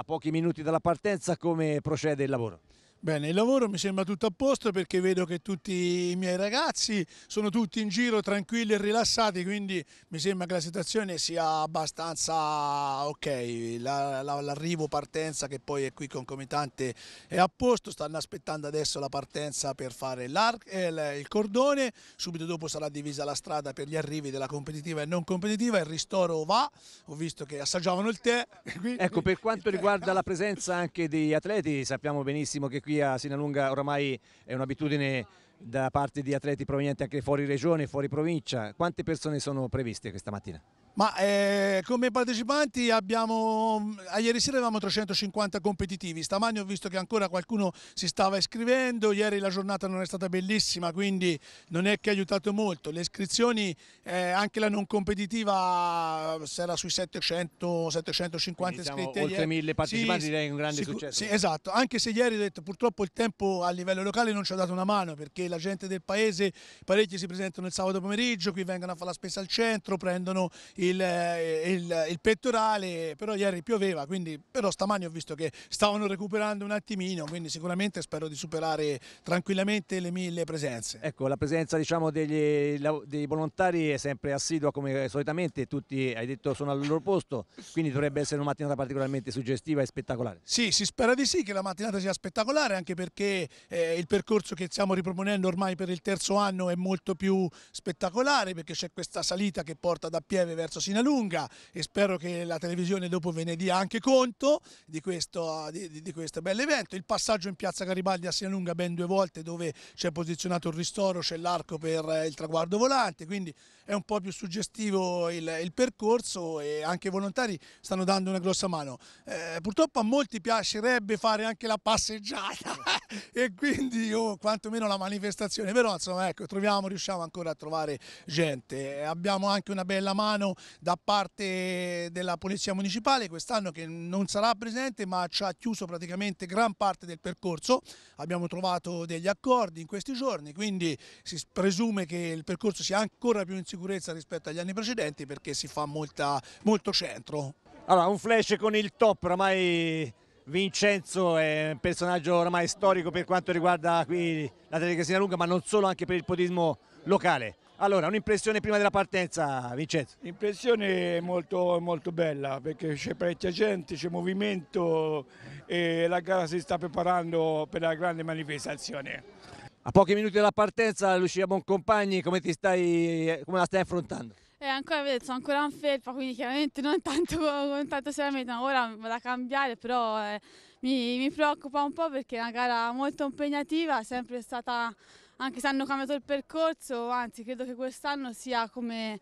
pochi minuti dalla partenza, come procede il lavoro? Bene, il lavoro mi sembra tutto a posto perché vedo che tutti i miei ragazzi sono tutti in giro tranquilli e rilassati, quindi mi sembra che la situazione sia abbastanza ok. L'arrivo partenza, che poi è qui concomitante, è a posto. Stanno aspettando adesso la partenza per fare il cordone, subito dopo sarà divisa la strada per gli arrivi della competitiva e non competitiva, il ristoro va, ho visto che assaggiavano il tè. Ecco, per quanto riguarda la presenza anche di atleti, sappiamo benissimo che qui a Sinalunga oramai è un'abitudine da parte di atleti provenienti anche fuori regione, fuori provincia. Quante persone sono previste questa mattina? Ma come partecipanti ieri sera avevamo 350 competitivi, stamani ho visto che ancora qualcuno si stava iscrivendo, ieri la giornata non è stata bellissima, quindi non è che ha aiutato molto. Le iscrizioni, anche la non competitiva, si era sui 700-750 iscritti. Oltre 1000 partecipanti, sì, direi un grande successo. Sì, esatto, anche se ieri ho detto purtroppo il tempo a livello locale non ci ha dato una mano, perché la gente del paese, parecchi si presentano il sabato pomeriggio, qui vengono a fare la spesa al centro, prendono il pettorale, però ieri pioveva, quindi, però stamani ho visto che stavano recuperando un attimino, quindi sicuramente spero di superare tranquillamente le 1000 presenze. Ecco, la presenza, diciamo, dei volontari è sempre assidua come solitamente, tutti, hai detto, sono al loro posto, quindi dovrebbe essere una mattinata particolarmente suggestiva e spettacolare. Sì, si spera di sì, che la mattinata sia spettacolare, anche perché il percorso che stiamo riproponendo ormai per il terzo anno è molto più spettacolare, perché c'è questa salita che porta da Pieve verso Sinalunga, e spero che la televisione dopo ve ne dia anche conto di questo bel evento. Il passaggio in piazza Garibaldi a Sinalunga ben 2 volte, dove c'è posizionato il ristoro, c'è l'arco per il traguardo volante, quindi è un po' più suggestivo il percorso, e anche i volontari stanno dando una grossa mano. Purtroppo a molti piacerebbe fare anche la passeggiata e quindi quantomeno la manifestazione, però insomma, ecco, riusciamo ancora a trovare gente. Abbiamo anche una bella mano da parte della Polizia Municipale quest'anno, che non sarà presente ma ci ha chiuso praticamente gran parte del percorso. Abbiamo trovato degli accordi in questi giorni, quindi si presume che il percorso sia ancora più in sicurezza rispetto agli anni precedenti, perché si fa molto centro. Allora, un flash con il top, oramai Vincenzo è un personaggio oramai storico per quanto riguarda qui l'atletica Sinalunga, ma non solo, anche per il podismo locale. Allora, un'impressione prima della partenza, Vincenzo? L'impressione è molto bella, perché c'è parecchia gente, c'è movimento e la gara si sta preparando per la grande manifestazione. A pochi minuti dalla partenza, Lucia Boncompagni, come la stai affrontando? Ancora, vedete, sono ancora in felpa, quindi chiaramente non tanto seriamente, ora vado a cambiare, però mi preoccupa un po' perché è una gara molto impegnativa, è sempre stata, anche se hanno cambiato il percorso, anzi credo che quest'anno sia come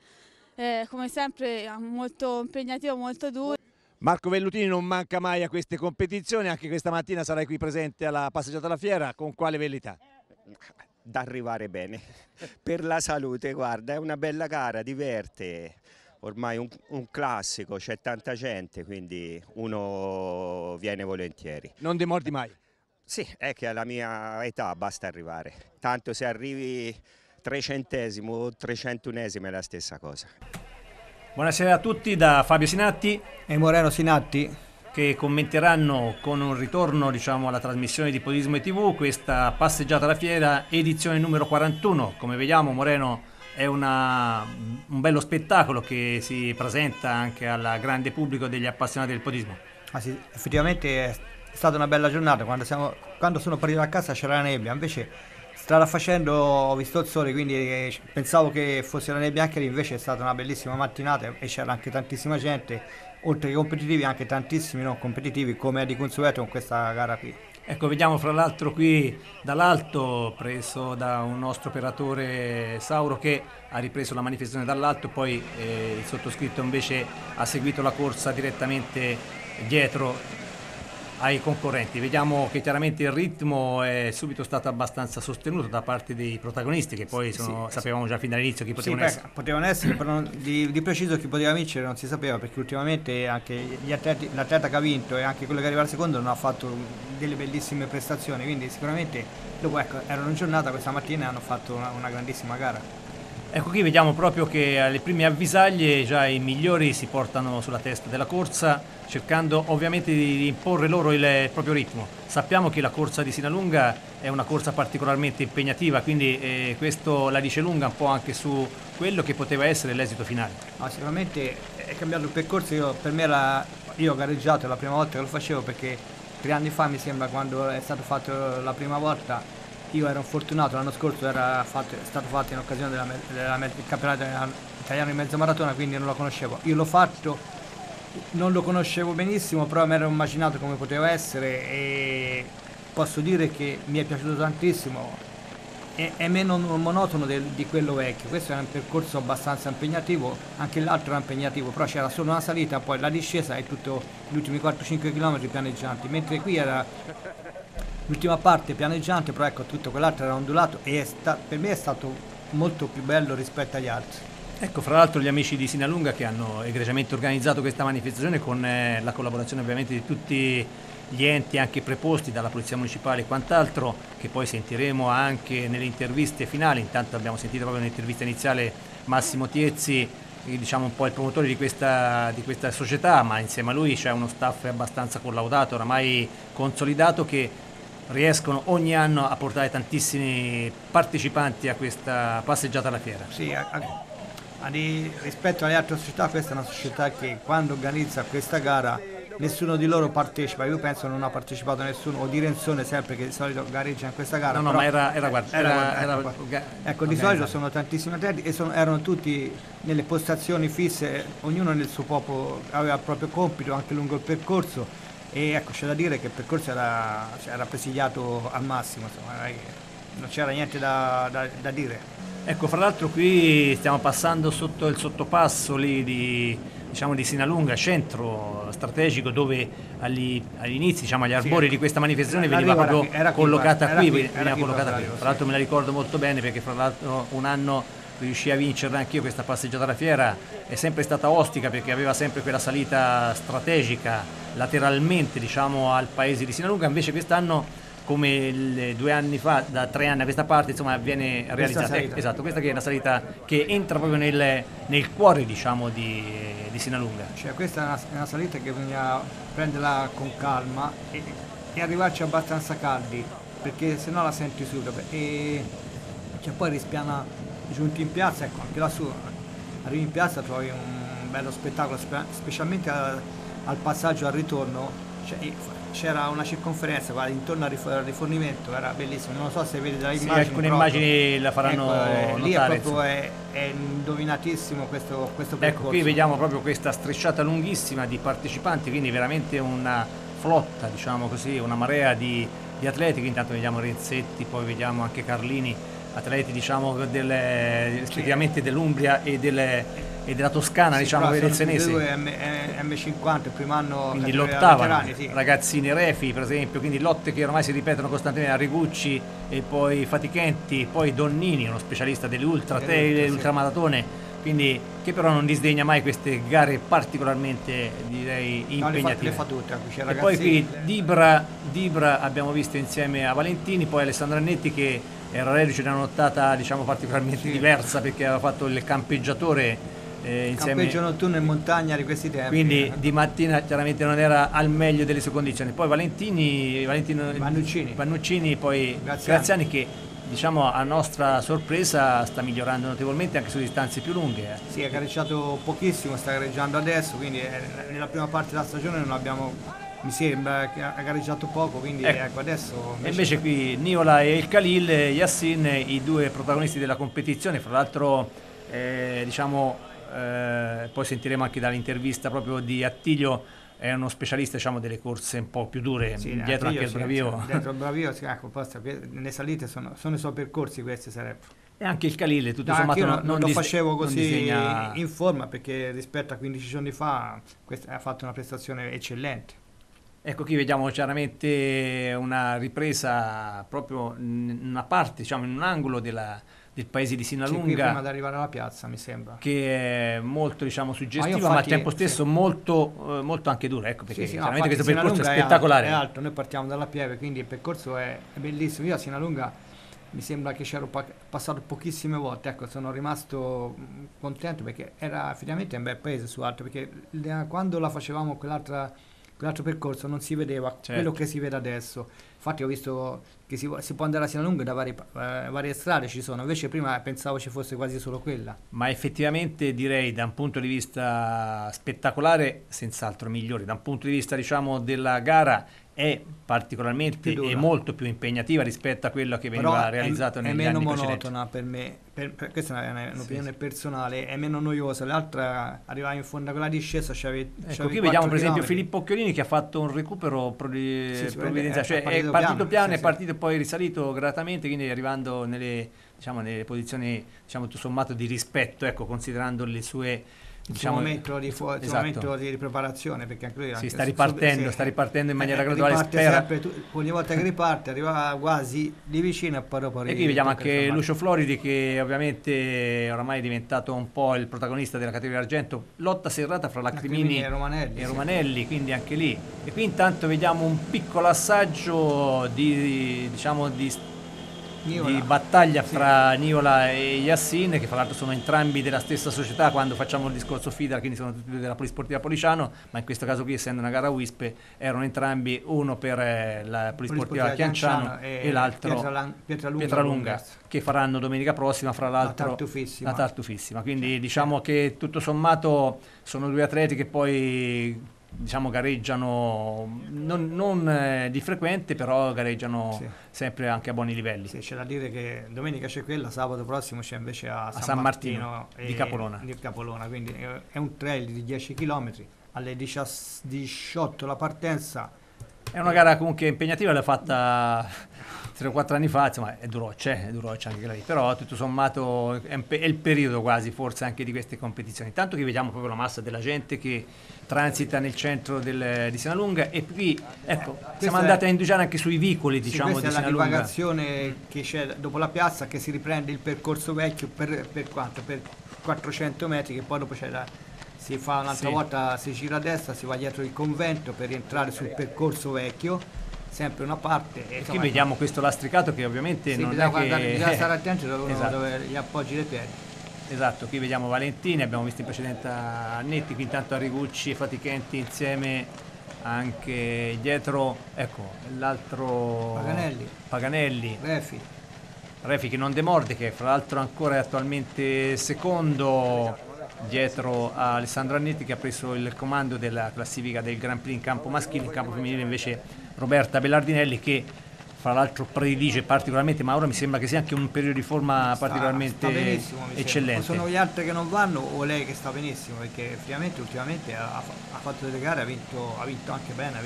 sempre molto impegnativo, molto duro. Marco Vellutini non manca mai a queste competizioni, anche questa mattina sarai qui presente alla passeggiata alla fiera, con quale velleità? Da arrivare bene, per la salute, guarda, è una bella gara, diverte, ormai un classico, c'è tanta gente, quindi uno viene volentieri. Non demordi mai? Sì, è che alla mia età basta arrivare, tanto se arrivi 300esimo o 301esimo è la stessa cosa. Buonasera a tutti da Fabio Sinatti e Moreno Sinatti, che commenteranno con un ritorno, diciamo, alla trasmissione di Podismo e TV questa passeggiata alla fiera, edizione numero 41. Come vediamo, Moreno, è un bello spettacolo che si presenta anche al grande pubblico degli appassionati del podismo. Ah sì, effettivamente è stata una bella giornata. Quando sono partito a casa c'era la nebbia, invece strada facendo ho visto il sole, quindi pensavo che fosse la nebbia anche lì, invece è stata una bellissima mattinata e c'era anche tantissima gente, oltre che competitivi anche tantissimi non competitivi, come è di consueto con questa gara qui. Ecco, vediamo fra l'altro qui dall'alto, preso da un nostro operatore Sauro, che ha ripreso la manifestazione dall'alto, poi il sottoscritto invece ha seguito la corsa direttamente dietro ai concorrenti. Vediamo che chiaramente il ritmo è subito stato abbastanza sostenuto da parte dei protagonisti, che poi sapevamo già fin dall'inizio chi potevano essere. Potevano essere, però di preciso chi poteva vincere non si sapeva, perché ultimamente anche l'atleta che ha vinto e anche quello che arriva al secondo non ha fatto delle bellissime prestazioni, quindi sicuramente dopo, ecco, era una giornata, questa mattina hanno fatto una grandissima gara. Ecco, qui vediamo proprio che alle prime avvisaglie già i migliori si portano sulla testa della corsa, cercando ovviamente di imporre loro il proprio ritmo. Sappiamo che la corsa di Sinalunga è una corsa particolarmente impegnativa, quindi questo la dice lunga un po' anche su quello che poteva essere l'esito finale. Sicuramente è cambiato il percorso, io ho gareggiato, è la prima volta che lo facevo, perché 3 anni fa mi sembra, quando è stato fatto la prima volta, io ero fortunato, l'anno scorso è stato fatto in occasione del campionato italiano di mezza maratona, quindi non lo conoscevo. Io l'ho fatto, non lo conoscevo benissimo, però mi ero immaginato come poteva essere e posso dire che mi è piaciuto tantissimo. È meno monotono di quello vecchio. Questo è un percorso abbastanza impegnativo, anche l'altro era impegnativo, però c'era solo una salita, poi la discesa e tutto gli ultimi 4-5 km pianeggianti, mentre qui era l'ultima parte pianeggiante, però ecco, tutto quell'altro era ondulato e per me è stato molto più bello rispetto agli altri. Ecco, fra l'altro gli amici di Sinalunga che hanno egregiamente organizzato questa manifestazione con la collaborazione ovviamente di tutti gli enti anche preposti dalla Polizia Municipale e quant'altro, che poi sentiremo anche nelle interviste finali. Intanto abbiamo sentito proprio nell'intervista iniziale Massimo Tiezzi, diciamo un po' il promotore di questa società, ma insieme a lui c'è uno staff abbastanza collaudato, oramai consolidato, che riescono ogni anno a portare tantissimi partecipanti a questa passeggiata alla fiera. Sì, rispetto alle altre società, questa è una società che quando organizza questa gara nessuno di loro partecipa. Io penso non ha partecipato nessuno, o di Renzone sempre, che di solito gareggia in questa gara. No, ma ecco, di solito sono tantissimi atleti e erano tutti nelle postazioni fisse, ognuno nel suo aveva il proprio compito anche lungo il percorso. E ecco, c'è da dire che il percorso era presidiato al massimo, insomma, non c'era niente da dire. Ecco, fra l'altro qui stiamo passando sotto il sottopasso lì di Sinalunga, centro strategico, dove agli inizi, diciamo agli arbori di questa manifestazione veniva proprio collocata qui. Fra l'altro me la ricordo molto bene, perché fra l'altro un anno riuscii a vincerla anch'io questa passeggiata alla fiera. È sempre stata ostica perché aveva sempre quella salita strategica lateralmente, diciamo, al paese di Sinalunga. Invece quest'anno, come 2 anni fa, da 3 anni a questa parte, insomma, viene realizzata. Esatto, questa che è una salita che entra proprio nel cuore, diciamo, di Sinalunga. Cioè, questa è una salita che bisogna prenderla con calma e arrivarci abbastanza caldi, perché sennò la senti subito. E cioè, poi rispiana giunti in piazza, ecco, anche lassù arrivi in piazza, trovi un bello spettacolo, specialmente al passaggio al ritorno. Cioè, c'era una circonferenza, guarda, intorno al rifornimento, era bellissimo. Non so se vedi dalle immagini. Alcune immagini la faranno notare. Lì è proprio è indovinatissimo questo percorso. Ecco, qui vediamo proprio questa strisciata lunghissima di partecipanti, quindi veramente una flotta, diciamo così, una marea di atleti. Che intanto vediamo Renzetti, poi vediamo anche Carlini, atleti, diciamo, rispettivamente dell'Umbria e della Toscana, diciamo, del Senese. M50, il primo anno, quindi lottavano, ragazzini Refi per esempio, quindi lotte che ormai si ripetono costantemente, Arrigucci e poi Fatichenti, poi Donnini, uno specialista dell'ultra trail, dell'ultramaratone, quindi che però non disdegna mai queste gare particolarmente, direi, impegnative. Le fa tutte, e poi qui Dibra abbiamo visto insieme a Valentini, poi Alessandro Annetti, che era reduce da una nottata, diciamo, particolarmente diversa, perché aveva fatto il campeggiatore insieme, campeggio notturno in montagna di questi tempi, quindi di mattina chiaramente non era al meglio delle sue condizioni. Poi Vannuccini, poi Graziani, che, diciamo, a nostra sorpresa sta migliorando notevolmente anche su distanze più lunghe. Sì, ha gareggiato pochissimo, sta gareggiando adesso, quindi nella prima parte della stagione non abbiamo, mi sembra che ha gareggiato poco, quindi ecco adesso invece qui Nivola e il Khalil Yassin, i 2 protagonisti della competizione. Fra l'altro poi sentiremo anche dall'intervista proprio di Attilio, è uno specialista, diciamo, delle corse un po' più dure, dietro anche il Bravio. Dietro il Bravio, ecco, le salite sono i suoi percorsi, questi sarebbero. E anche il Khalil, tutto sommato, non lo facevo così in forma, perché rispetto a 15 giorni fa ha fatto una prestazione eccellente. Ecco, qui vediamo chiaramente una ripresa proprio in una parte, diciamo, in un angolo del paese di Sinalunga, qui prima di arrivare alla piazza, mi sembra, che è molto, diciamo, suggestiva, ma al tempo stesso molto anche dura, ecco, perché chiaramente questo percorso è spettacolare. È alto, noi partiamo dalla Pieve, quindi il percorso è bellissimo. Io a Sinalunga mi sembra che c'ero passato pochissime volte, ecco, sono rimasto contento perché era effettivamente un bel paese su Alto, perché quando la facevamo quell'altro percorso non si vedeva quello che si vede adesso. Infatti ho visto che si può andare a Sinalunga da varie strade, ci sono, invece prima pensavo ci fosse quasi solo quella. Ma effettivamente direi da un punto di vista spettacolare senz'altro migliore, da un punto di vista diciamo della gara è particolarmente e molto più impegnativa rispetto a quello che veniva realizzato negli anni precedenti. È meno monotona per me, questa è un'opinione personale, è meno noiosa. L'altra arrivava in fondo a quella discesa, ecco, qui vediamo per esempio Filippo Occhiolini che ha fatto un recupero provvidenziale, cioè è partito piano, è partito e poi risalito gradatamente, quindi arrivando nelle posizioni tutto sommato di rispetto, ecco, considerando le sue momento di preparazione, perché anche lui sta ripartendo in maniera graduale, ogni volta che riparte arriva quasi di vicino e poi dopo e qui vediamo anche Lucio Floridi che ovviamente oramai è diventato un po' il protagonista della categoria argento, lotta serrata fra Lacrimini e Romanelli, quindi anche lì, e qui intanto vediamo un piccolo assaggio di battaglia fra Niola e Yassin, che fra l'altro sono entrambi della stessa società quando facciamo il discorso FIDA, quindi sono tutti della Polisportiva Policiano, ma in questo caso qui, essendo una gara WISP, erano entrambi uno per la Polisportiva Chianciano e l'altro Pietralunga, che faranno domenica prossima fra l'altro la Tartufissima. Quindi diciamo che tutto sommato sono due atleti che poi gareggiano non di frequente, però gareggiano sempre anche a buoni livelli. Sì, c'è da dire che domenica c'è quella, sabato prossimo c'è invece a San Martino di Capolona, quindi è un trail di 10 km alle 18 la partenza. È una gara comunque impegnativa, l'ha fatta 3 o 4 anni fa, insomma è duroccia anche lei, però tutto sommato è il periodo quasi forse anche di queste competizioni. Tanto che vediamo proprio la massa della gente che transita nel centro di Sinalunga, e qui ecco siamo andati a indugiare anche sui vicoli di Sinalunga. Questa è la divagazione che c'è dopo la piazza, che si riprende il percorso vecchio per 400 metri, che poi dopo si fa un'altra volta, si gira a destra, si va dietro il convento per rientrare sul percorso vecchio, sempre una parte. E qui vediamo questo lastricato che ovviamente non è che... Bisogna stare attenti dove gli appoggi dei piedi. Esatto, qui vediamo Valentini, abbiamo visto in precedenza Netti, qui intanto Arrigucci e Fatichenti insieme anche dietro, ecco, l'altro Paganelli, Refi che non demorde, che fra l'altro ancora è attualmente secondo dietro a Alessandro Annetti, che ha preso il comando della classifica del Grand Prix in campo maschile. In campo femminile invece Roberta Bellardinelli, che fra l'altro predilige particolarmente, ma ora mi sembra che sia anche un periodo di forma particolarmente eccellente. O sono gli altri che non vanno o lei che sta benissimo, perché effettivamente ultimamente ha fatto delle gare, ha vinto anche bene,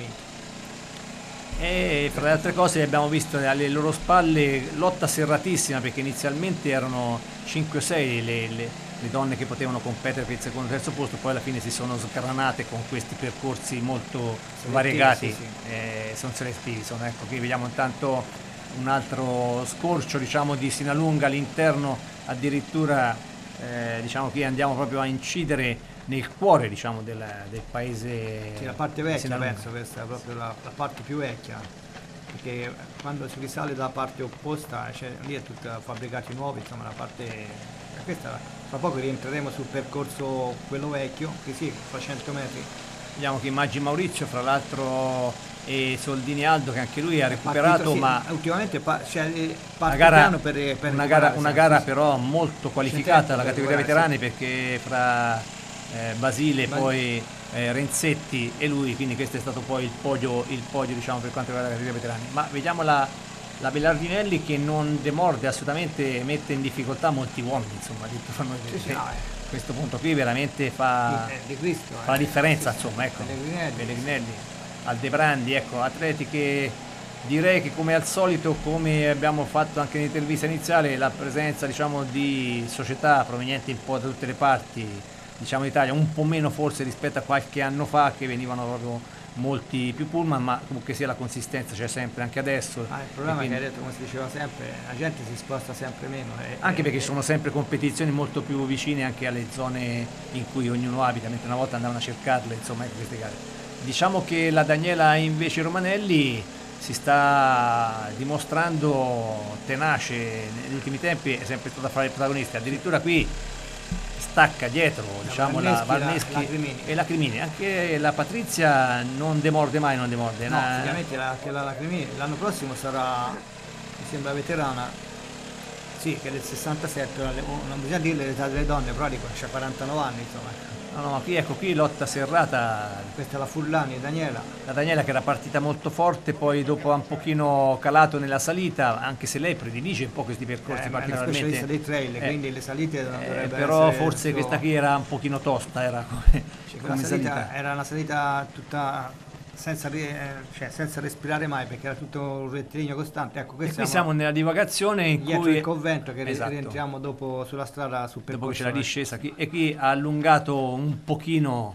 E fra le altre cose abbiamo visto alle loro spalle lotta serratissima, perché inizialmente erano 5 o 6 le donne che potevano competere per il secondo e terzo posto, poi alla fine si sono sgranate con questi percorsi molto variegati, sono selettivi. Ecco, qui vediamo intanto un altro scorcio di Sinalunga all'interno, addirittura qui andiamo proprio a incidere nel cuore del paese. Sì, la parte vecchia, penso questa è proprio la parte più vecchia, perché quando si risale dalla parte opposta lì è tutta fabbricati nuovi, insomma la parte questa. Fra poco rientreremo sul percorso quello vecchio, che fa 100 metri. Vediamo che immagini Maurizio, fra l'altro, e Soldini Aldo, che anche lui ha recuperato, ma ultimamente una gara però molto qualificata alla categoria veterani, perché fra Basile poi Renzetti e lui, quindi questo è stato poi il podio per quanto riguarda la categoria veterani. Ma vediamo la Bellardinelli che non demorde assolutamente, mette in difficoltà molti uomini, insomma, questo punto qui veramente fa la differenza, insomma, ecco. Pellegrinelli, Aldebrandi, ecco, atleti che direi che come al solito, come abbiamo fatto anche nell'intervista iniziale, la presenza di società provenienti un po' da tutte le parti d'Italia, un po' meno forse rispetto a qualche anno fa, che venivano proprio molti più pullman, ma comunque sia la consistenza c'è sempre anche adesso. Il problema è che hai detto, come si diceva sempre, la gente si sposta sempre meno. Anche perché sono sempre competizioni molto più vicine anche alle zone in cui ognuno abita, mentre una volta andavano a cercarle, insomma, queste gare. Diciamo che la Daniela invece Romanelli si sta dimostrando tenace negli ultimi tempi, è sempre stato a fare il protagonista, addirittura qui stacca dietro, diciamo, la Varneschi e la Crimini. Anche la Patrizia non demorde mai, non demorde. No, ovviamente la Crimini l'anno prossimo sarà, mi sembra, veterana, sì, che è del 67, non bisogna dirle l'età delle donne, però dico, c'ha 49 anni, insomma. No, ma qui lotta serrata. Questa è la Furlani, Daniela. La Daniela che era partita molto forte, poi dopo ha un pochino calato nella salita, anche se lei predilige un po' questi percorsi particolarmente. È una specialista dei trail, quindi le salite non dovrebbero però essere forse questa qui era un pochino tosta, era come salita. Era una salita tutta senza respirare mai, perché era tutto un rettilineo costante. Ecco, e qui siamo nella divagazione in dietro cui il convento, che esatto, rientriamo dopo sulla strada sul percorso. Dopo che c'è la discesa e qui ha allungato un pochino,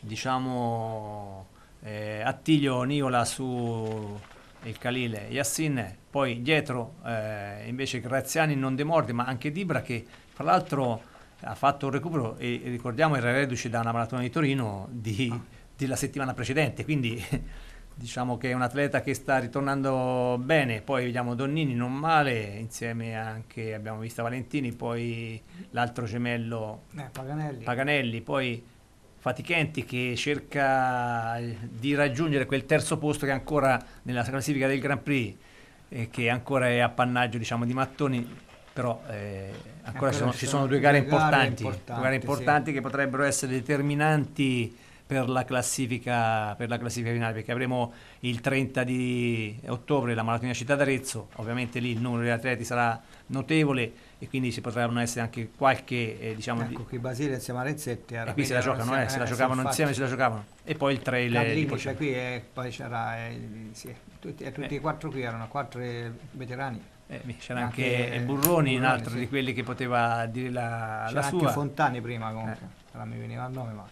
diciamo, Attilio Niola su il Calile Yassin, poi dietro invece Graziani non demorde, ma anche Dibra, che fra l'altro ha fatto un recupero, e ricordiamo era reduce da una maratona di Torino della settimana precedente, quindi diciamo che è un atleta che sta ritornando bene. Poi vediamo Donnini non male, insieme anche abbiamo visto Valentini, poi l'altro gemello Paganelli, poi Fatichenti che cerca di raggiungere quel terzo posto che è ancora nella classifica del Grand Prix, che ancora è appannaggio, diciamo, di Mattoni, però ancora ci sono due gare importanti, sì, che potrebbero essere determinanti per la classifica finale, perché avremo il 30 di ottobre la maratona Città d'Arezzo. Ovviamente lì il numero di atleti sarà notevole e quindi ci potranno essere anche qualche diciamo, ecco qui Basile insieme a Rezzetti, e qui se la giocano, se la giocavano insieme, se la giocavano, e poi il trail di cioè qui poi c'era sì, tutti e quattro qui erano quattro veterani. C'era anche Burroni, un altro, sì, di quelli che poteva dire la sua. C'era anche Fontani prima, comunque non mi veniva il nome, ma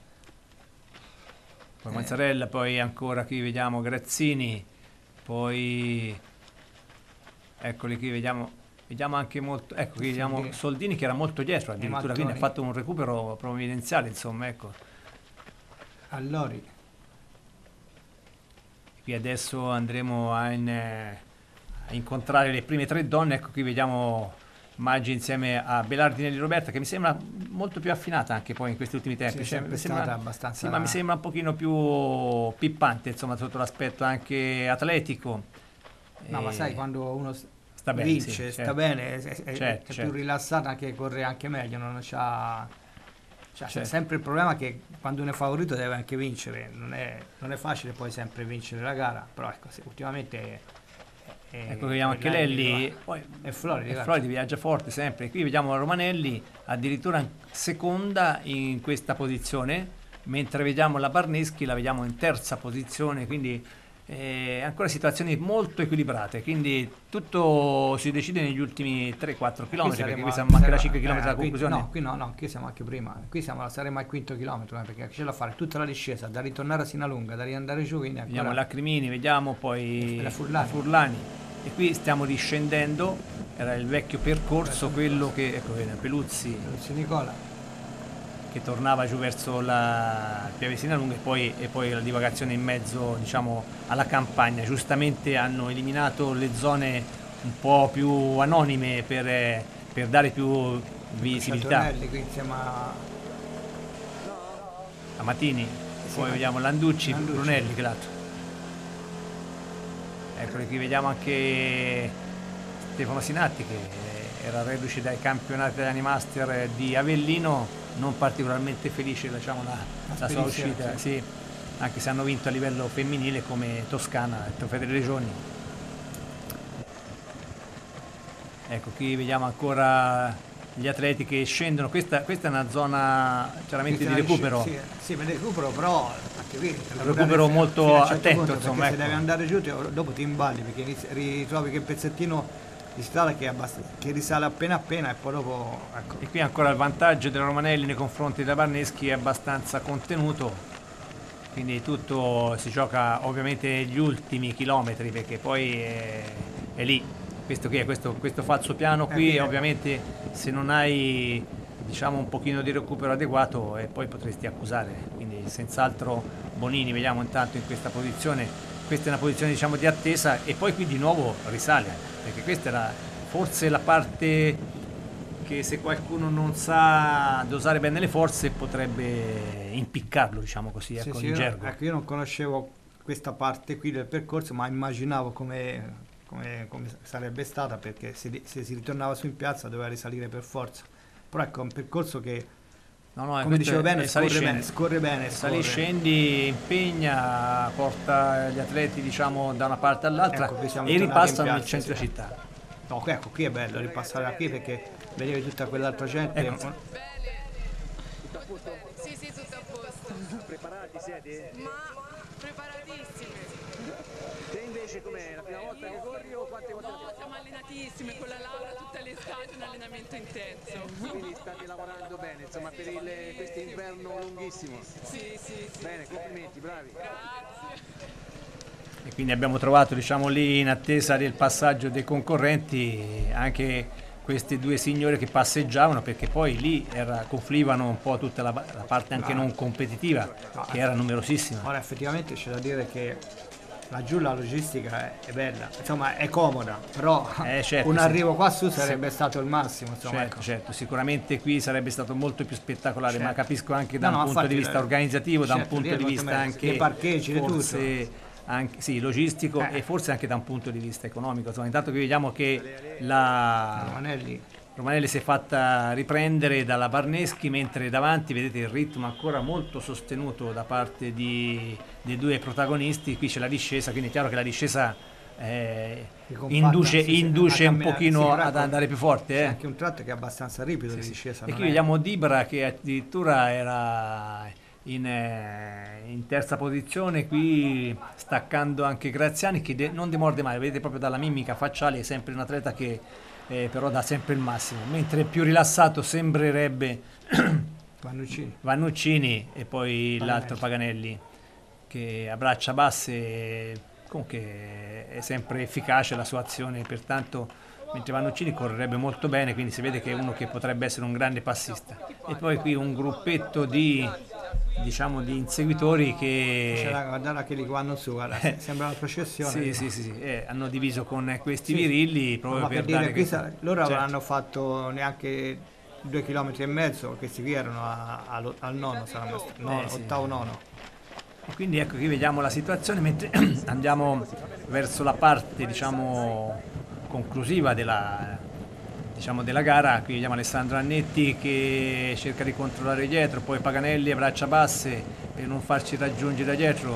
poi Mazzarella, poi ancora qui vediamo Grazzini, poi eccoli qui, vediamo anche molto, ecco qui vediamo Soldini che era molto dietro addirittura, quindi ha fatto un recupero provvidenziale, insomma, ecco. Allori. Qui adesso andremo a incontrare le prime tre donne, ecco qui vediamo Maggi insieme a Belardinelli Roberta, che mi sembra molto più affinata anche poi in questi ultimi tempi, sì, mi sembra abbastanza, sì, ma mi sembra un pochino più pippante, insomma, sotto l'aspetto anche atletico. No, ma sai, quando uno sta bene, vince, sì, sta bene, è più rilassata, che corre anche meglio, non c'ha. C'è sempre il problema che quando uno è favorito deve anche vincere, non è facile poi sempre vincere la gara, però ecco, ultimamente ecco, vediamo anche Lelli, poi Floridi viaggia forte sempre. Qui vediamo Romanelli addirittura seconda in questa posizione, mentre vediamo la Barneschi, la vediamo in terza posizione, quindi ancora situazioni molto equilibrate, quindi tutto si decide negli ultimi 3-4 km, perché qui siamo anche da 5 km dalla conclusione. Qui siamo anche prima, saremo al quinto chilometro, perché c'è da fare tutta la discesa, da ritornare a Sinalunga, da riandare giù, quindi ancora. Vediamo la Crimini, vediamo poi la Furlani, e qui stiamo discendendo, era il vecchio percorso, quello che, ecco, Peluzzi Nicola, che tornava giù verso la Pieve Sinalunga, e poi la divagazione in mezzo, diciamo, alla campagna. Giustamente hanno eliminato le zone un po' più anonime per dare più visibilità. Qui insieme a Matini, poi vediamo Landucci, Brunelli, che l'altro. Eccoli qui, vediamo anche Stefano Sinatti, che era reduce dai campionati degli Master di Avellino, non particolarmente felice, diciamo, la sua uscita, sì, anche se hanno vinto a livello femminile come Toscana, il Trofeo delle Regioni. Ecco, qui vediamo ancora gli atleti che scendono, questa è una zona chiaramente di recupero. Sì, per il recupero, però anche qui un recupero molto attento, insomma, se devi andare giù dopo ti imballi, perché ritrovi che il pezzettino di strada che risale appena e poi dopo, ecco. E qui ancora il vantaggio della Romanelli nei confronti della Barneschi è abbastanza contenuto, quindi tutto si gioca ovviamente gli ultimi chilometri, perché poi è lì questo falso piano qui, ovviamente se non hai, diciamo, un pochino di recupero adeguato poi potresti accusare, quindi senz'altro Bonini, vediamo intanto in questa posizione. questa è una posizione diciamo di attesa e poi qui di nuovo risale, perché questa era forse la parte che se qualcuno non sa dosare bene le forze potrebbe impiccarlo, diciamo così, ecco, in gergo. Ecco, io non conoscevo questa parte qui del percorso, ma immaginavo come sarebbe stata, perché se si ritornava su in piazza doveva risalire per forza. Però ecco, è un percorso che, come dicevo bene, scorre bene. Sali, scendi, impegna, porta gli atleti diciamo da una parte all'altra, ecco, e ripassano nel centro città. No, ecco, qui è bello ripassare da qui perché vedevi tutta quell'altra gente. Ecco. Sì, tutto a posto. Preparati siete? Ma preparatissimi. Te invece com'è? La prima volta che corri o quante volte? No, siamo allenatissimi, con la Laura tutte le estati un allenamento intenso. Quindi state lavorando bene, insomma, per questo inverno lunghissimo. Sì. Bene, complimenti, bravi. Grazie. E quindi abbiamo trovato diciamo lì in attesa del passaggio dei concorrenti anche questi due signori che passeggiavano, perché poi lì confluivano un po' tutta la parte anche non competitiva, che era numerosissima. Ora effettivamente c'è da dire che laggiù la logistica è bella, insomma è comoda, però certo, un arrivo qua su sarebbe stato il massimo, insomma, certo, sicuramente qui sarebbe stato molto più spettacolare, ma capisco anche da un punto infatti, di vista organizzativo, da un punto di vista anche dei parcheggi, forse anche, sì, logistico e forse anche da un punto di vista economico. Insomma, intanto qui vediamo che la Romanelli si è fatta riprendere dalla Barneschi, mentre davanti vedete il ritmo ancora molto sostenuto da parte dei due protagonisti. Qui c'è la discesa, quindi è chiaro che la discesa induce un pochino ad andare più forte. C'è anche un tratto che è abbastanza ripido di discesa. E qui vediamo Dibra che addirittura era in terza posizione, qui staccando anche Graziani, che non demorde mai, vedete proprio dalla mimica facciale, è sempre un atleta che però dà sempre il massimo, mentre più rilassato sembrerebbe Vannuccini e poi l'altro Paganelli, che a braccia basse comunque è sempre efficace la sua azione, pertanto mentre Vannuccini correrebbe molto bene, quindi si vede che è uno che potrebbe essere un grande passista. E poi qui un gruppetto di inseguitori che guardate anche lì che vanno su, guarda, sembra una processione. Sì, hanno diviso con questi virilli proprio per dire che loro avranno fatto neanche 2,5 km, questi qui erano al nono, saranno ottavo nono. E quindi ecco, qui vediamo la situazione mentre andiamo verso la parte conclusiva della gara. Qui vediamo Alessandro Annetti che cerca di controllare dietro, poi Paganelli a braccia basse per non farci raggiungere da dietro,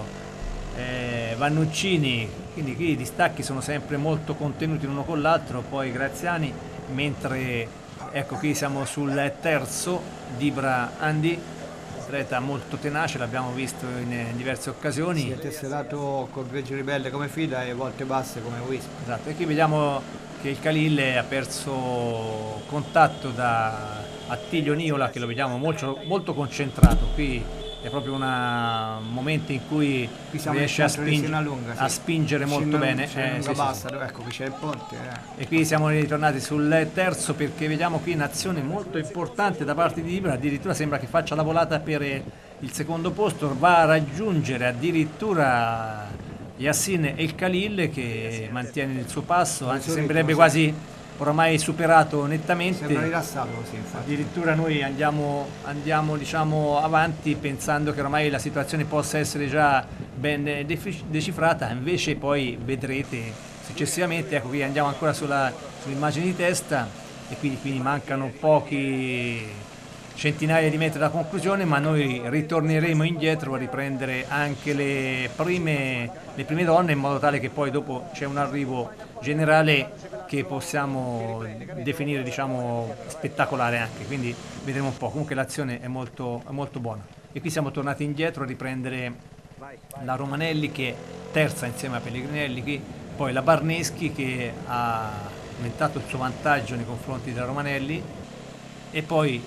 Vannuccini, quindi qui i distacchi sono sempre molto contenuti l'uno con l'altro, poi Graziani, mentre ecco qui siamo sul terzo, Dibra Andi, atleta molto tenace, l'abbiamo visto in diverse occasioni. Si è tesserato col Greggio Ribelle come fida e volte basse come Wisp. Esatto, e qui vediamo che il Calille ha perso contatto da Attilio Niola, che lo vediamo molto, molto concentrato. Qui è proprio un momento in cui riesce a spingere molto bene. Ecco, qui c'è il ponte. E qui siamo ritornati sul terzo, perché vediamo qui un'azione molto importante da parte di Dibra, addirittura sembra che faccia la volata per il secondo posto, va a raggiungere addirittura Yassin El Khalil, che mantiene il suo passo, anzi sembrerebbe quasi oramai superato nettamente. Sembra rilassato così, infatti. Addirittura noi andiamo diciamo avanti pensando che ormai la situazione possa essere già ben decifrata, invece poi vedrete successivamente. Ecco, qui andiamo ancora sull'immagine di testa e quindi mancano pochi centinaia di metri da conclusione, ma noi ritorneremo indietro a riprendere anche le prime donne, in modo tale che poi dopo c'è un arrivo generale che possiamo definire diciamo spettacolare anche, quindi vedremo un po'. Comunque l'azione è molto buona. E qui siamo tornati indietro a riprendere la Romanelli, che è terza insieme a Pellegrinelli, qui poi la Barneschi che ha aumentato il suo vantaggio nei confronti della Romanelli, e poi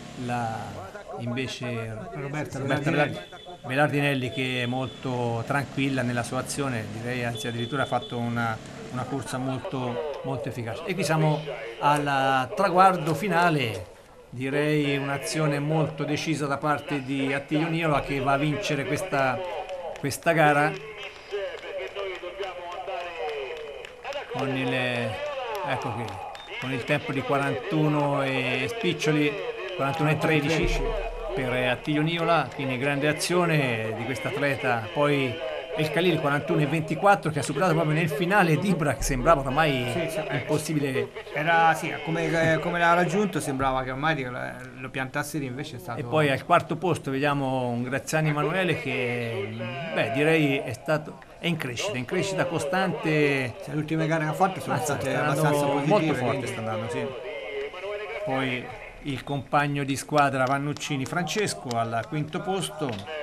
invece Roberta Belardinelli, che è molto tranquilla nella sua azione, direi, anzi addirittura ha fatto una corsa molto, molto efficace. E qui siamo al traguardo finale, direi un'azione molto decisa da parte di Attilio Niola, che va a vincere questa gara. con ecco qui, con il tempo di 41 e spiccioli, 41 e 13 per Attilio Niola, quindi grande azione di questo atleta. Poi El Khalil 41 e 24 che ha superato proprio nel finale Dibra, che sembrava ormai impossibile. Era sì, come l'ha raggiunto sembrava che ormai lo piantasse lì, invece è stato... E poi al quarto posto vediamo un Graziani Emanuele che direi è in crescita costante. Le ultime gare che ha fatto sono state abbastanza positive, molto forte, sta andando, sì. Poi il compagno di squadra Vannuccini Francesco al quinto posto.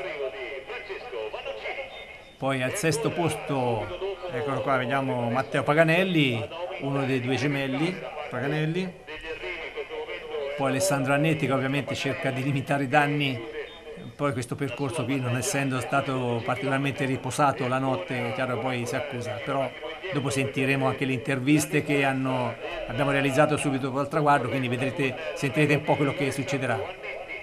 Poi al sesto posto, eccolo qua, vediamo Matteo Paganelli, uno dei due gemelli Paganelli. Poi Alessandro Annetti, che ovviamente cerca di limitare i danni. Poi questo percorso qui, non essendo stato particolarmente riposato la notte, chiaro, poi si accusa. Però dopo sentiremo anche le interviste che abbiamo realizzato subito dopo il traguardo, quindi sentirete un po' quello che succederà.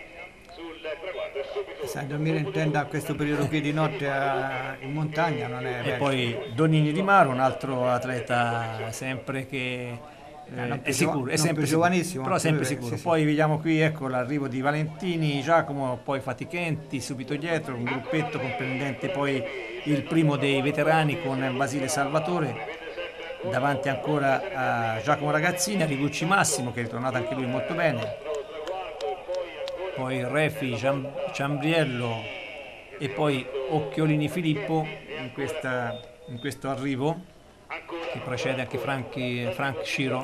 Sai, dormire in tenda a questo periodo qui di notte in montagna non è bello. E poi Donini Di Maro, un altro atleta sempre che è sicuro, è sempre giovanissimo, però sempre sicuro. Sì. Poi vediamo qui, ecco, l'arrivo di Valentini, Giacomo, poi Fatichenti subito dietro, un gruppetto comprendente poi il primo dei veterani con Basile Salvatore, davanti ancora a Giacomo Ragazzini, a Rigucci Massimo, che è ritornato anche lui molto bene. Poi Refi, Ciambriello e poi Occhiolini Filippo in questo arrivo, che precede anche Frank Sciro.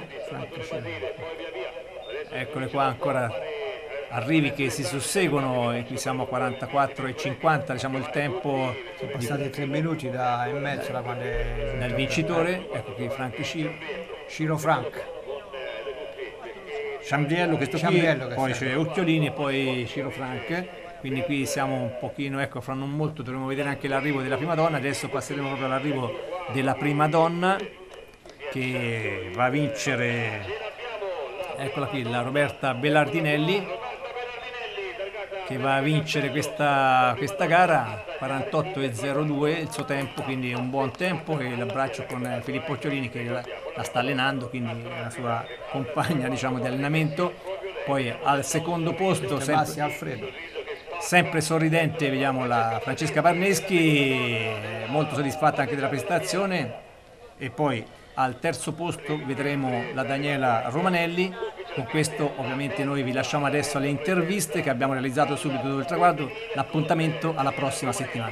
Eccole qua ancora arrivi che si susseguono, e qui siamo a 44 e 50, diciamo il tempo. Sono passati 3 minuti e mezzo da quando dal vincitore. Ecco qui Frank Sciro Frank. Ciambriello, questo qui, poi c'è Occhiolini e poi Ciro Frank, quindi qui siamo un pochino, ecco, fra non molto dovremo vedere anche l'arrivo della prima donna. Adesso passeremo proprio all'arrivo della prima donna, che va a vincere, eccola qui, la Roberta Bellardinelli, che va a vincere questa gara, 48,02 il suo tempo, quindi è un buon tempo, e l'abbraccio con Filippo Occhiolini che la sta allenando, quindi è la sua compagna, diciamo, di allenamento. Poi al secondo posto sempre sorridente vediamo la Francesca Parneschi, molto soddisfatta anche della prestazione. E poi al terzo posto vedremo la Daniela Romanelli. Con questo ovviamente noi vi lasciamo adesso alle interviste che abbiamo realizzato subito dopo il traguardo. L'appuntamento alla prossima settimana.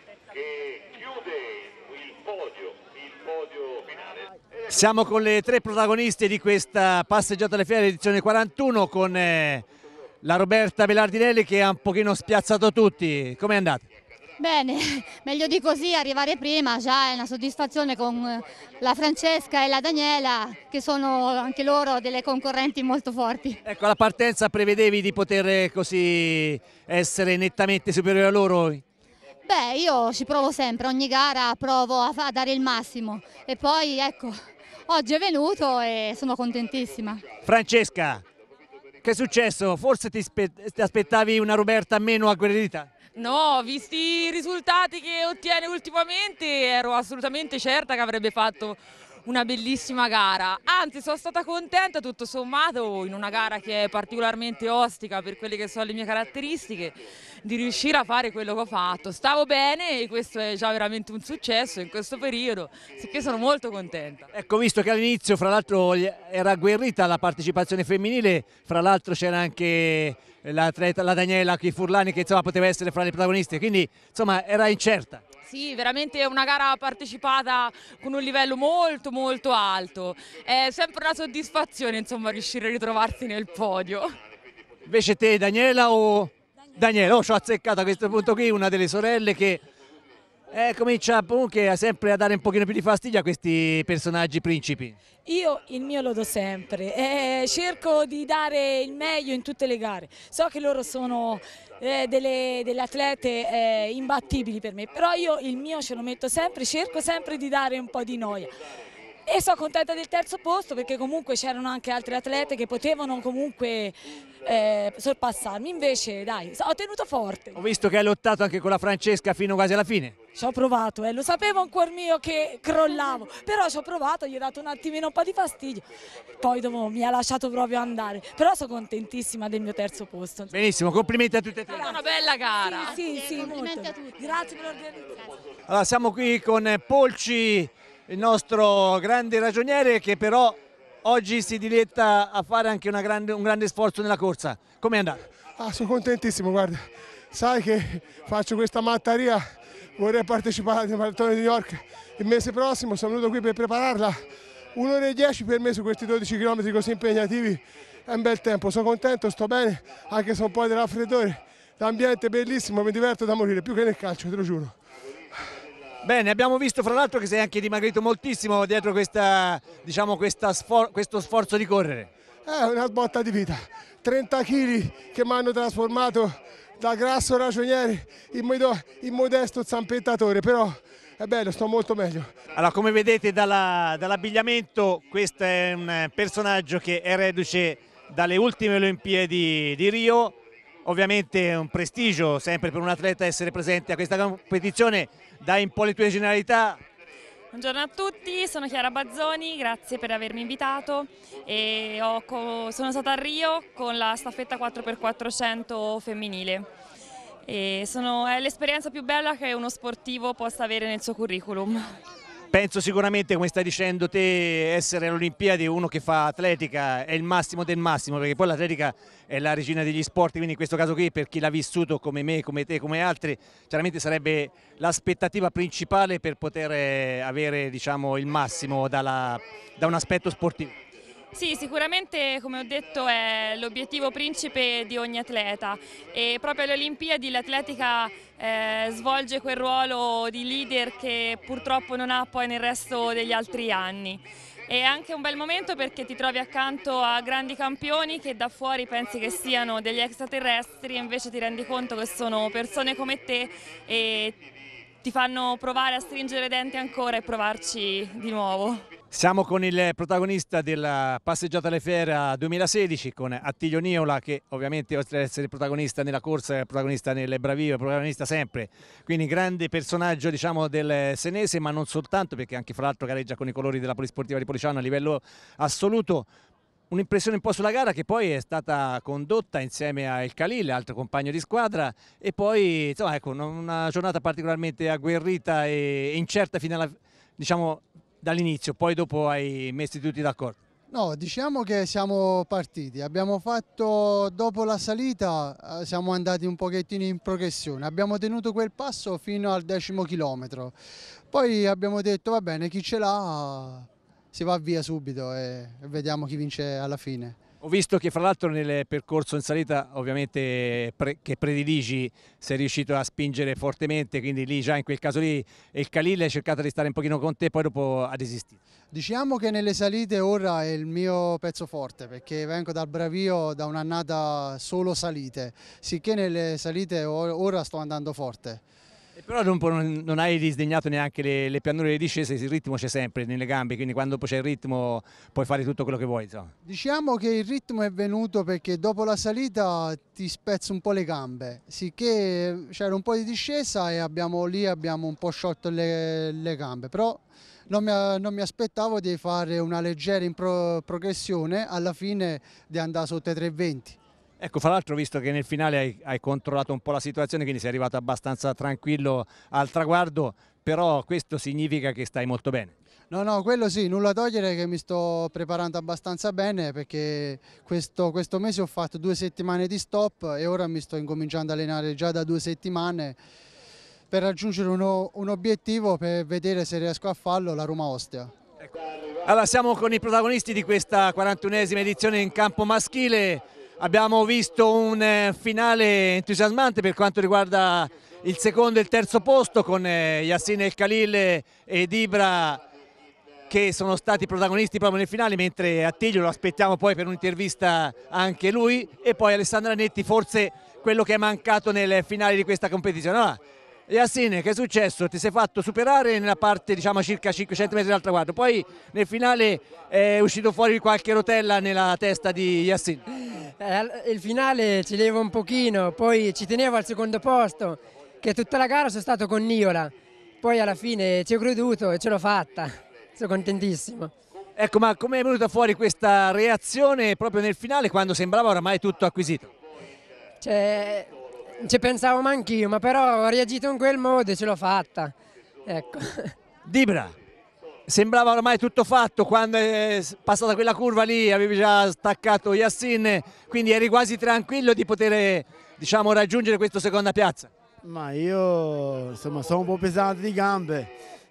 Siamo con le tre protagoniste di questa passeggiata alle fiere edizione 41, con la Roberta Bellardinelli che ha un pochino spiazzato tutti. Com'è andata? Bene, meglio di così, arrivare prima già è una soddisfazione, con la Francesca e la Daniela che sono anche loro delle concorrenti molto forti. Ecco, alla partenza prevedevi di poter così essere nettamente superiore a loro? Beh, io ci provo sempre, ogni gara provo a dare il massimo, e poi ecco, oggi è venuto e sono contentissima. Francesca, che è successo? Forse ti aspettavi una Roberta meno agguerrita? No, visti i risultati che ottiene ultimamente, ero assolutamente certa che avrebbe fatto una bellissima gara. Anzi, sono stata contenta tutto sommato, in una gara che è particolarmente ostica per quelle che sono le mie caratteristiche, di riuscire a fare quello che ho fatto. Stavo bene e questo è già veramente un successo in questo periodo, sicché sono molto contenta. Ecco, visto che all'inizio fra l'altro era agguerrita la partecipazione femminile, fra l'altro c'era anche la Daniela Furlani che insomma poteva essere fra le protagoniste, quindi insomma era incerta. Sì, veramente è una gara partecipata con un livello molto molto alto, è sempre una soddisfazione insomma riuscire a ritrovarsi nel podio. Invece te Daniela o... Daniela, ci ho azzeccato a questo punto qui, una delle sorelle che comincia comunque sempre a dare un pochino più di fastidio a questi personaggi principi. Io il mio lo do sempre, cerco di dare il meglio in tutte le gare, so che loro sono delle atlete imbattibili per me, però io il mio ce lo metto sempre, cerco sempre di dare un po' di noia. E sono contenta del terzo posto perché comunque c'erano anche altre atlete che potevano comunque sorpassarmi, invece dai, ho tenuto forte. Ho visto che hai lottato anche con la Francesca fino quasi alla fine. Ci ho provato, lo sapevo in cuor mio che crollavo, però ci ho provato, gli ho dato un attimino un po' di fastidio, poi dopo mi ha lasciato proprio andare, però sono contentissimo del mio terzo posto. Benissimo, complimenti a tutte e tre. È una bella gara. Sì, complimenti molto. a tutti. Grazie per l'organizzazione. Allora, siamo qui con Polci, il nostro grande ragioniere, che però oggi si diletta a fare anche un grande sforzo nella corsa. Com'è andato? Sono contentissimo, guarda, sai che faccio questa mattaria, vorrei partecipare al maratona di New York il mese prossimo, sono venuto qui per prepararla, 1 ora e 10 per me su questi 12 km così impegnativi, è un bel tempo, sono contento, sto bene, anche se ho un po' di raffreddore, l'ambiente è bellissimo, mi diverto da morire, più che nel calcio, te lo giuro. Bene, abbiamo visto fra l'altro che sei anche dimagrito moltissimo dietro questo sforzo di correre. È una botta di vita, 30 kg che mi hanno trasformato da grasso ragioniere in modesto zampettatore, però è bello, sto molto meglio. Allora, come vedete dall'abbigliamento, questo è un personaggio che è reduce dalle ultime Olimpiadi di Rio, ovviamente è un prestigio sempre per un atleta essere presente a questa competizione. Dai un po' le tue generalità. Buongiorno a tutti, sono Chiara Bazzoni, grazie per avermi invitato e sono stata a Rio con la staffetta 4x400 femminile. È l'esperienza più bella che uno sportivo possa avere nel suo curriculum. Penso sicuramente, come stai dicendo te, essere alle Olimpiadi, uno che fa atletica è il massimo del massimo, perché poi l'atletica è la regina degli sport, quindi in questo caso qui, per chi l'ha vissuto come me, come te, come altri, chiaramente sarebbe l'aspettativa principale per poter avere, diciamo, il massimo da un aspetto sportivo. Sì, sicuramente, come ho detto, è l'obiettivo principe di ogni atleta e proprio alle Olimpiadi l'atletica svolge quel ruolo di leader che purtroppo non ha poi nel resto degli altri anni. È anche un bel momento perché ti trovi accanto a grandi campioni che da fuori pensi che siano degli extraterrestri e invece ti rendi conto che sono persone come te e ti fanno provare a stringere i denti ancora e provarci di nuovo. Siamo con il protagonista della Passeggiata alle Fiere 2016, con Attilio Nieola, che ovviamente oltre ad essere protagonista nella corsa è protagonista nelle bravie, è protagonista sempre, quindi grande personaggio, diciamo, del senese, ma non soltanto, perché anche fra l'altro gareggia con i colori della Polisportiva di Policiano a livello assoluto. Un'impressione un po' sulla gara che poi è stata condotta insieme a El Khalil, altro compagno di squadra, e poi insomma, ecco, una giornata particolarmente agguerrita e incerta fino alla, diciamo, dall'inizio, poi dopo hai messo tutti d'accordo. No, diciamo che siamo partiti, abbiamo fatto, dopo la salita siamo andati un pochettino in progressione, abbiamo tenuto quel passo fino al 10° chilometro, poi abbiamo detto va bene, chi ce l'ha si va via subito e vediamo chi vince alla fine. Ho visto che fra l'altro nel percorso in salita ovviamente che prediligi sei riuscito a spingere fortemente, quindi lì già in quel caso lì il Khalil ha cercato di stare un pochino con te, poi dopo ha desistito. Diciamo che nelle salite ora è il mio pezzo forte perché vengo dal Bravio da un'annata solo salite, sicché nelle salite ora sto andando forte. Però non hai disdegnato neanche le pianure di discesa, il ritmo c'è sempre nelle gambe, quindi quando c'è il ritmo puoi fare tutto quello che vuoi. Insomma. Diciamo che il ritmo è venuto perché dopo la salita ti spezzo un po' le gambe, sicché c'era un po' di discesa e abbiamo un po' sciolto le gambe, però non mi aspettavo di fare una leggera progressione, alla fine di andare sotto i 3,20. Ecco, fra l'altro, visto che nel finale hai controllato un po' la situazione, quindi sei arrivato abbastanza tranquillo al traguardo, però questo significa che stai molto bene. No, quello sì, nulla togliere che mi sto preparando abbastanza bene perché questo mese ho fatto 2 settimane di stop e ora mi sto incominciando a allenare già da 2 settimane per raggiungere un obiettivo, per vedere se riesco a farlo, la Roma Ostia. Ecco. Allora, siamo con i protagonisti di questa 41esima edizione in campo maschile. Abbiamo visto un finale entusiasmante per quanto riguarda il secondo e il terzo posto, con Yassine El Khalil ed Ibra che sono stati protagonisti proprio nel finale, mentre Attilio lo aspettiamo poi per un'intervista anche lui, e poi Alessandra Netti, forse quello che è mancato nel finale di questa competizione. Allora, Yassin, che è successo? Ti sei fatto superare nella parte, diciamo, a circa 500 metri dal traguardo, poi nel finale è uscito fuori qualche rotella nella testa di Yassin. Il finale ci levo un pochino, poi ci tenevo al secondo posto, che tutta la gara sono stato con Niola, poi alla fine ci ho creduto e ce l'ho fatta, sono contentissimo. Ecco, ma come è venuta fuori questa reazione proprio nel finale quando sembrava oramai tutto acquisito? Ci pensavo anch'io, ma però ho reagito in quel modo e ce l'ho fatta. Ecco. Dibra, sembrava ormai tutto fatto, quando è passata quella curva lì avevi già staccato Yassin, quindi eri quasi tranquillo di poter, diciamo, raggiungere questa seconda piazza. Ma io insomma sono un po' pesante di gambe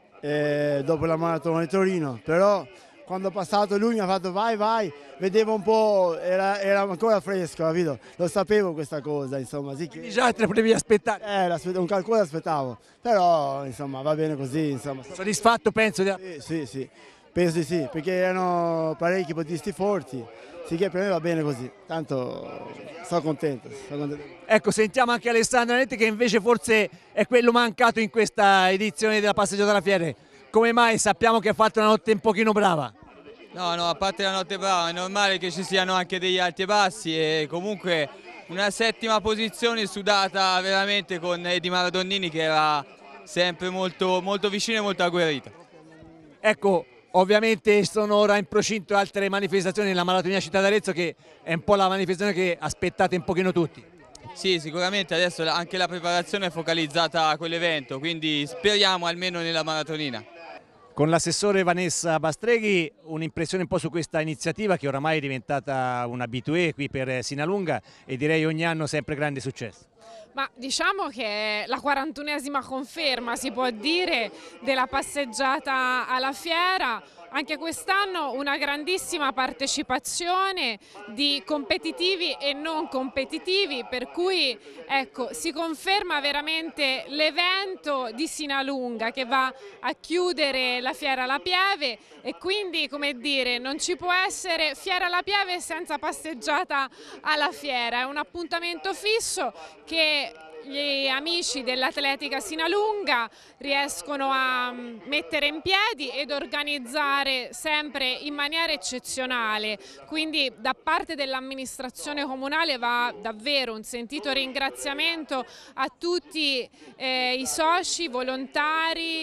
dopo la maratona di Torino, però quando è passato lui mi ha fatto vai vai, vedevo un po', era ancora fresco, capito? Lo sapevo questa cosa, insomma. Sì che... Già te la potevi aspettare? Un qualcosa aspettavo, però insomma va bene così, insomma. Soddisfatto penso? Sì, penso di sì, perché erano parecchi podisti forti, sì che per me va bene così, tanto sono contento. Ecco, sentiamo anche Alessandro Anetti che invece forse è quello mancato in questa edizione della passeggiata alla Fiere. Come mai? Sappiamo che ha fatto una notte un pochino brava. No, a parte la notte brava, è normale che ci siano anche degli alti e bassi e comunque una settima posizione sudata veramente con Eddie Maradonnini che era sempre molto vicino e molto agguerrito. Ecco, ovviamente sono ora in procinto altre manifestazioni nella Maratonia Città d'Arezzo che è un po' la manifestazione che aspettate un pochino tutti. Sì, sicuramente adesso anche la preparazione è focalizzata a quell'evento, quindi speriamo almeno nella maratonina. Con l'assessore Vanessa Bastreghi un'impressione un po' su questa iniziativa che oramai è diventata un habitué qui per Sinalunga e direi ogni anno sempre grande successo. Ma diciamo che è la 41esima conferma, si può dire, della passeggiata alla fiera. Anche quest'anno una grandissima partecipazione di competitivi e non competitivi, per cui ecco, si conferma veramente l'evento di Sinalunga che va a chiudere la Fiera alla Pieve e quindi, come dire, non ci può essere Fiera alla Pieve senza passeggiata alla fiera. È un appuntamento fisso che gli amici dell'Atletica Sinalunga riescono a mettere in piedi ed organizzare sempre in maniera eccezionale, quindi da parte dell'amministrazione comunale va davvero un sentito ringraziamento a tutti i soci, volontari,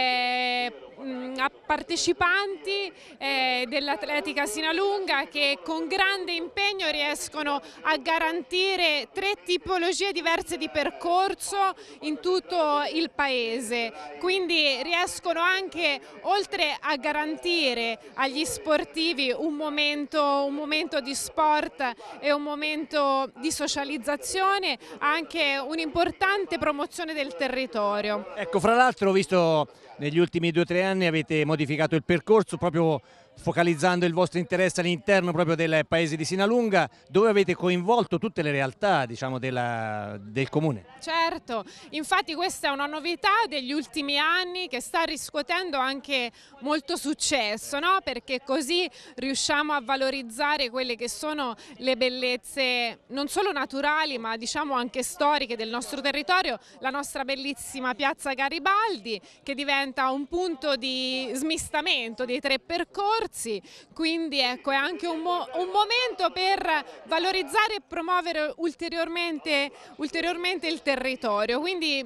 a partecipanti dell'Atletica Sinalunga che con grande impegno riescono a garantire 3 tipologie diverse di percorso in tutto il paese, quindi riescono anche, oltre a garantire agli sportivi un momento di sport e un momento di socializzazione, anche un'importante promozione del territorio. Ecco, fra l'altro ho visto negli ultimi 2 o 3 anni avete modificato il percorso proprio focalizzando il vostro interesse all'interno proprio del paese di Sinalunga, dove avete coinvolto tutte le realtà, diciamo, del comune. Certo, infatti questa è una novità degli ultimi anni che sta riscuotendo anche molto successo, no? Perché così riusciamo a valorizzare quelle che sono le bellezze non solo naturali ma diciamo anche storiche del nostro territorio, la nostra bellissima piazza Garibaldi che diventa un punto di smistamento dei 3 percorsi. Quindi ecco, è anche un momento per valorizzare e promuovere ulteriormente il territorio. Quindi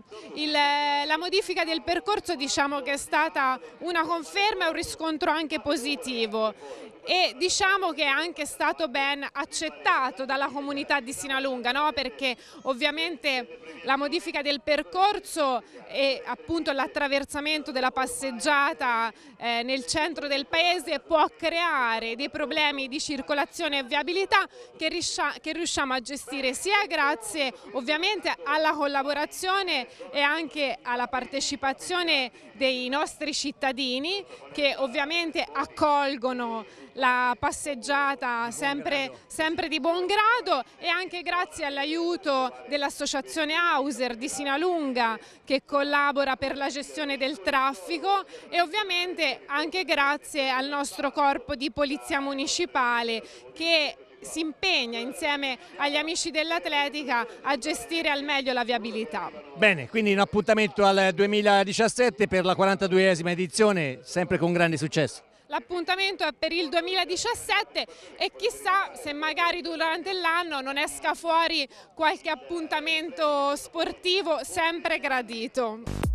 la modifica del percorso diciamo che è stata una conferma e un riscontro anche positivo. E diciamo che è anche stato ben accettato dalla comunità di Sinalunga, no? Perché ovviamente la modifica del percorso e appunto l'attraversamento della passeggiata nel centro del paese può creare dei problemi di circolazione e viabilità che riusciamo a gestire sia grazie ovviamente alla collaborazione e anche alla partecipazione dei nostri cittadini che ovviamente accolgono la passeggiata sempre di buon grado e anche grazie all'aiuto dell'associazione Auser di Sinalunga che collabora per la gestione del traffico e ovviamente anche grazie al nostro corpo di polizia municipale che si impegna insieme agli amici dell'atletica a gestire al meglio la viabilità. Bene, quindi un appuntamento al 2017 per la 42esima edizione, sempre con grande successo. L'appuntamento è per il 2017 e chissà se magari durante l'anno non esca fuori qualche appuntamento sportivo sempre gradito.